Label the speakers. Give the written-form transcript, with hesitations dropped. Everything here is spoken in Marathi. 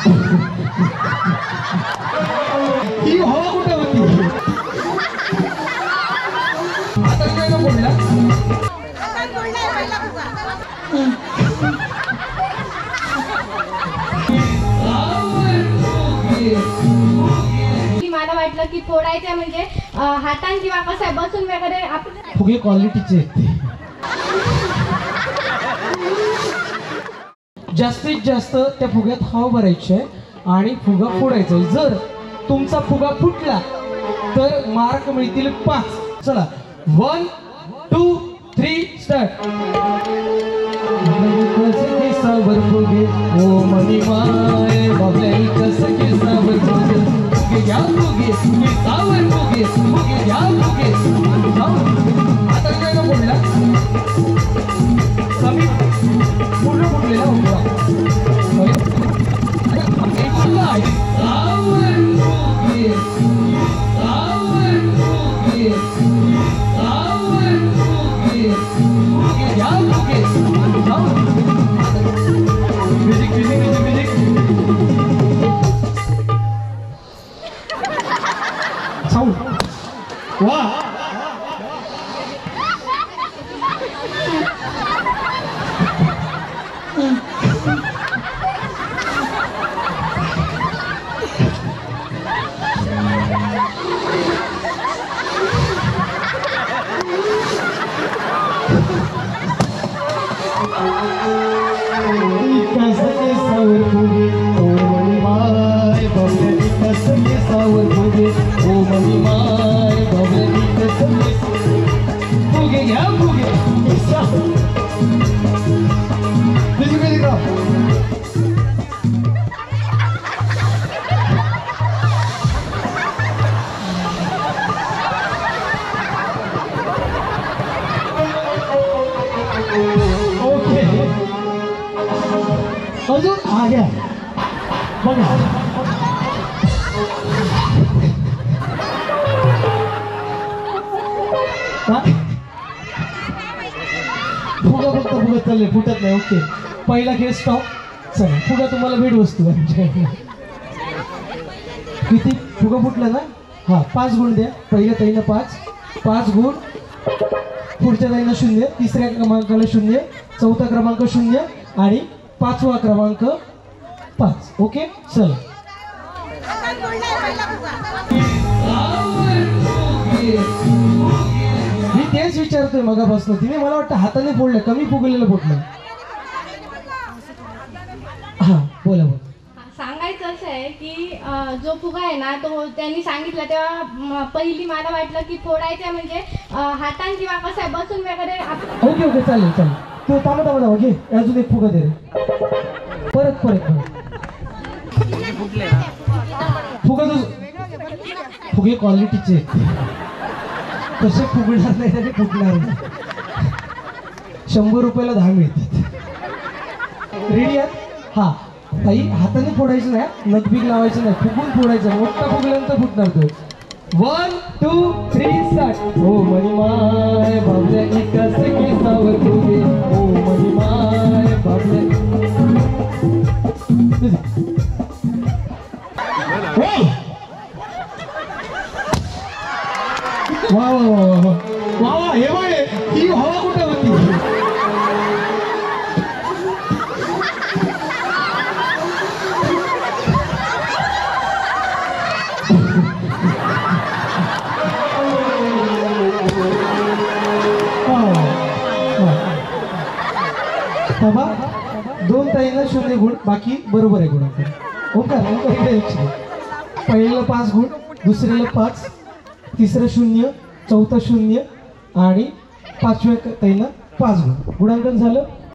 Speaker 1: ही हवा कुठे होती? आता काय का बोलला?
Speaker 2: मला वाटलं की फोडायचं म्हणजे हातान किंवा कसं बसून वगैरे आपण
Speaker 1: फुगे क्वालिटीचे आहेत. जास्तीत जास्त त्या फुग्यात हवा भरायची आहे आणि फुगा फोडायचा आहे. जर तुमचा फुगा फुटला तर मार्क मिळतील 5. चला 1 2 3 स्टार्ट. केसावर फुगे ओ मनी माय बाबल्या कसं केसावर फुगे फुगे घ्या फुगे केसावर फुगे फुगे घ्या फुगे. आता काय बोलला? कमी पूर्ण फुटलेला होता. अजून आ गया बघा. फुगा फक्त फुगत चालले फुटत नाही. ओके पहिला खेळ स्टॉप. चला फुगा तुम्हाला भेट वस्तू किती फुगा फुटला ना? हा 5 गुण द्या. पहिल्या ताईला 5 गुण, पुढच्या ताईला 0, तिसऱ्या क्रमांकाला 0, चौथा क्रमांक 0 आणि 5वा क्रमांक 5. ओके चला. मी तेच विचारतोय मगापासून. तिने मला वाटतं हाताने फोडलं, कमी फुगलेलं फोडलं. हा बोला बोला.
Speaker 2: सांगायचं असं आहे की जो फुगा आहे ना तो त्यांनी सांगितलं तेव्हा पहिली मला वाटलं की फोडायचं म्हणजे हातान किंवा कसं बसून वगैरे आपण.
Speaker 1: ओके ओके चालेल चालेल. तू थांबा घे अजून एक फुगा दे रे. परत फुगा फुगे क्वालिटीचे कसे फुगणार नाही तरी फुटणार नाही. 100 रुपयाला 10 मिळतात. रेडी आहे? हा ताई हाताने फोडायचं नाही, नखबीक लावायचं नाही, फुगून फोडायचं. मोठा फुगल्यानंतर फुटणार तो. 1 2 3 स्टार्ट. ओ मनी माय बाबल्या कसं केसावर फुगे ओ मनी माय बाबल्या. वा वा वा वा वा वा. हे बाय ही हवा कुठे होती? बाबा 2 ताईला 0 गुण, बाकी बरोबर आहे गुण. ओके पहिल्याला 5 गुण, दुसऱ्याला 5, तिसरं 0, चौथा 0 आणि 5व्या ताईला 5 गुण. गुणांकन झालं.